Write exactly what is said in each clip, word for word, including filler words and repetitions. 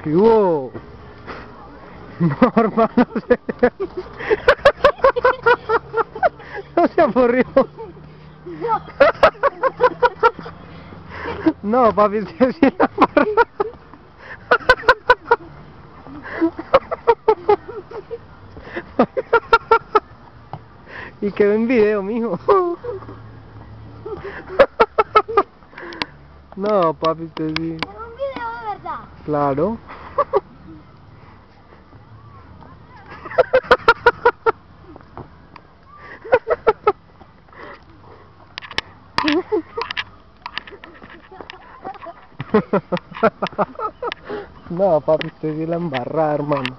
¿Qué hubo? No, hermano, no se... No se aburrió. No, papi, se sí la amarra. Y quedó en video, mijo. No, papi, te sí. ¿Es un video de verdad? Claro. No, papi, usted sí la embarrada, hermano.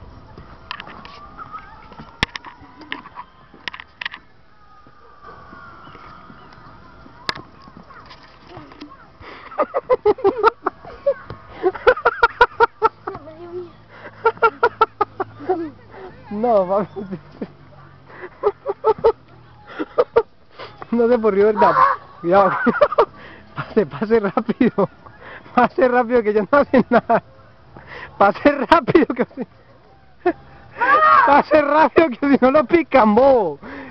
No, papi. No se porrió, ¿verdad? Cuidado. Pase, pase rápido. Pase rápido que ya no hace nada. Pase rápido que si... Pase rápido que si no lo pican, bobo.